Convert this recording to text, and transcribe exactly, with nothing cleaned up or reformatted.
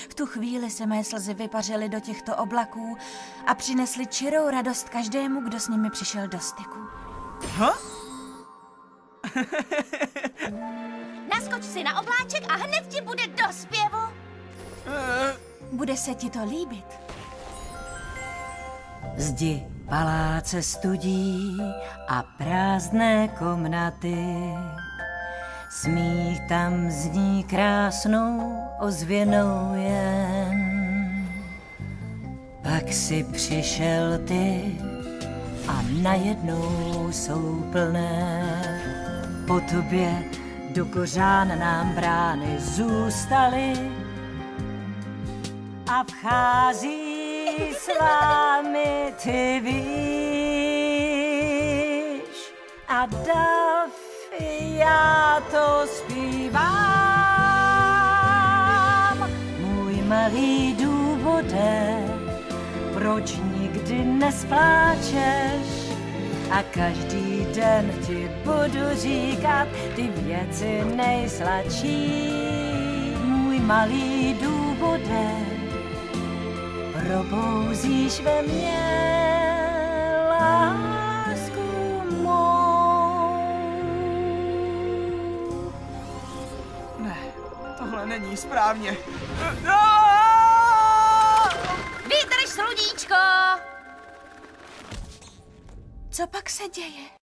V tu chvíli se mé slzy vypařily do těchto oblaků a přinesly čirou radost každému, kdo s nimi přišel do styku. Ha? Naskoč si na obláček a hned ti bude do zpěvu. Bude se ti to líbit. Zdi paláce studí a prázdné komnaty. Smích tam zní krásnou ozvěnou jen. Pak si přišel ty a najednou jsou plné. Po tobě do kořán nám brány zůstaly a vchází s vámi ty víš a dav já to zpívám. Můj malý důvode, proč nikdy nespláčeš a každý den ti budu říkat ty věci nejsladší. Můj malý důvode, probouzíš ve mně lásku mou. Ne, tohle není správně. Vydrž, sluníčko! Co pak se děje?